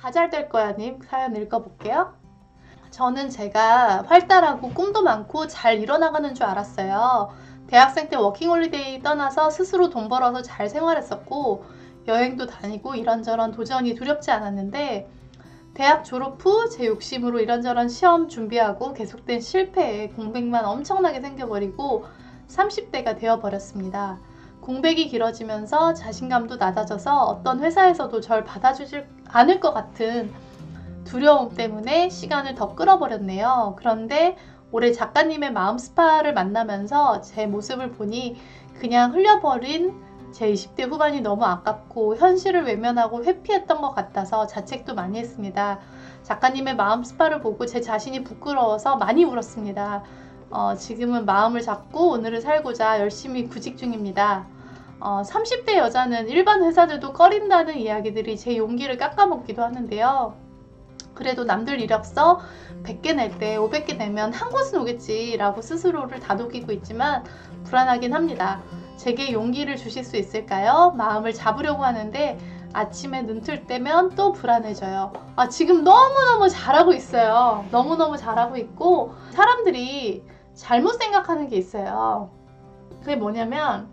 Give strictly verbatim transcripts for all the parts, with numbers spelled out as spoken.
다 잘 될 거야 님 사연 읽어볼게요. 저는 제가 활달하고 꿈도 많고 잘 이뤄나가는 줄 알았어요. 대학생 때 워킹홀리데이 떠나서 스스로 돈 벌어서 잘 생활했었고 여행도 다니고 이런저런 도전이 두렵지 않았는데 대학 졸업 후 제 욕심으로 이런저런 시험 준비하고 계속된 실패에 공백만 엄청나게 생겨버리고 삼십 대가 되어버렸습니다. 공백이 길어지면서 자신감도 낮아져서 어떤 회사에서도 절 받아주지 않을 것 같은 두려움 때문에 시간을 더 끌어버렸네요. 그런데 올해 작가님의 마음 스파를 만나면서 제 모습을 보니 그냥 흘려버린 제 이십 대 후반이 너무 아깝고 현실을 외면하고 회피했던 것 같아서 자책도 많이 했습니다. 작가님의 마음 스파를 보고 제 자신이 부끄러워서 많이 울었습니다. 어, 지금은 마음을 잡고 오늘을 살고자 열심히 구직 중입니다. 어, 삼십 대 여자는 일반 회사들도 꺼린다는 이야기들이 제 용기를 깎아먹기도 하는데요. 그래도 남들 이력서 백 개 낼 때 오백 개 내면 한 곳은 오겠지 라고 스스로를 다독이고 있지만 불안하긴 합니다. 제게 용기를 주실 수 있을까요? 마음을 잡으려고 하는데 아침에 눈 틀 때면 또 불안해져요. 아, 지금 너무너무 잘하고 있어요. 너무너무 잘하고 있고 사람들이 잘못 생각하는 게 있어요. 그게 뭐냐면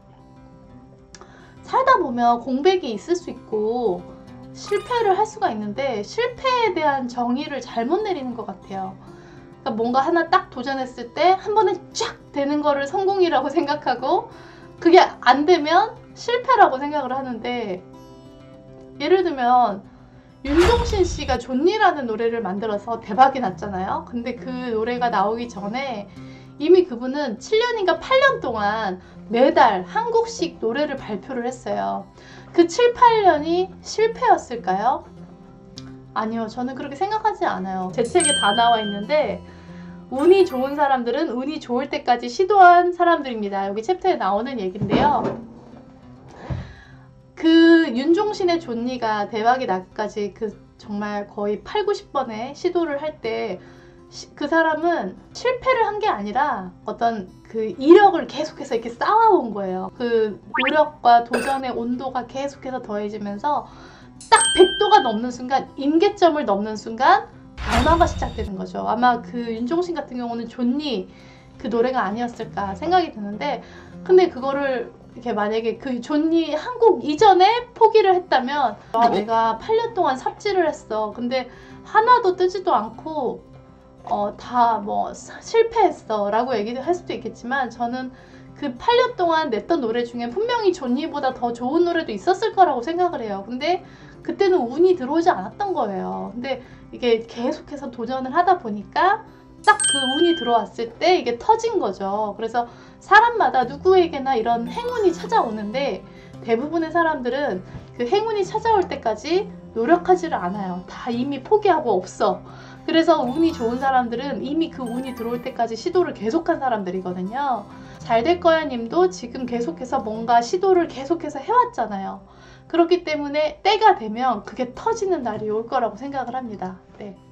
살다 보면 공백이 있을 수 있고 실패를 할 수가 있는데 실패에 대한 정의를 잘못 내리는 것 같아요. 그러니까 뭔가 하나 딱 도전했을 때 한 번에 쫙 되는 거를 성공이라고 생각하고 그게 안 되면 실패라고 생각을 하는데 예를 들면 윤종신 씨가 존니라는 노래를 만들어서 대박이 났잖아요. 근데 그 노래가 나오기 전에 이미 그분은 칠 년인가 팔 년 동안 매달 한 곡씩 노래를 발표를 했어요. 그 칠, 팔 년이 실패였을까요? 아니요, 저는 그렇게 생각하지 않아요. 제 책에 다 나와 있는데 운이 좋은 사람들은 운이 좋을 때까지 시도한 사람들입니다. 여기 챕터에 나오는 얘기인데요. 그 윤종신의 존니가 대박이 나기까지 그 정말 거의 팔, 구십 번의 시도를 할 때 그 사람은 실패를 한 게 아니라 어떤 그 이력을 계속해서 이렇게 쌓아온 거예요. 그 노력과 도전의 온도가 계속해서 더해지면서 딱 백 도가 넘는 순간, 임계점을 넘는 순간 변화가 시작되는 거죠. 아마 그 윤종신 같은 경우는 존니 그 노래가 아니었을까 생각이 드는데 근데 그거를 이렇게 만약에 그 존니 한 곡 이전에 포기를 했다면 아, 내가 팔 년 동안 삽질을 했어. 근데 하나도 뜨지도 않고 어, 다 뭐 실패했어 라고 얘기를 할 수도 있겠지만 저는 그 팔 년 동안 냈던 노래 중에 분명히 존니보다 더 좋은 노래도 있었을 거라고 생각을 해요. 근데 그때는 운이 들어오지 않았던 거예요. 근데 이게 계속해서 도전을 하다 보니까 딱 그 운이 들어왔을 때 이게 터진 거죠. 그래서 사람마다 누구에게나 이런 행운이 찾아오는데 대부분의 사람들은 그 행운이 찾아올 때까지 노력하지를 않아요. 다 이미 포기하고 없어. 그래서 운이 좋은 사람들은 이미 그 운이 들어올 때까지 시도를 계속한 사람들이거든요. 잘 될 거야 님도 지금 계속해서 뭔가 시도를 계속해서 해왔잖아요. 그렇기 때문에 때가 되면 그게 터지는 날이 올 거라고 생각을 합니다. 네.